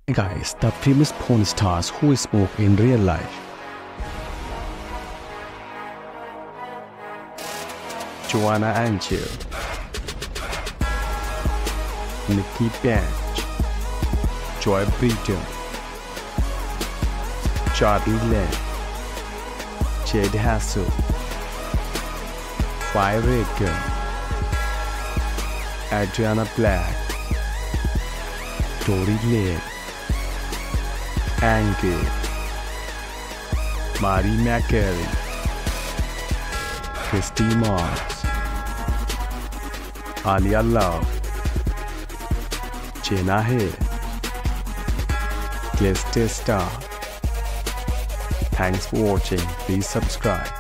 Guys, the famous porn stars who smoke in real life. Joanna Angel, Nikki Bench, Joy Breton, Charlie Lane, Jade Hassel, Fire Reagan, Adriana Black, Tori Lane, Angie, Mary McCary, Christy Mars, Alia Love, Jenna Hay, Gleste Star. Thanks for watching. Please subscribe.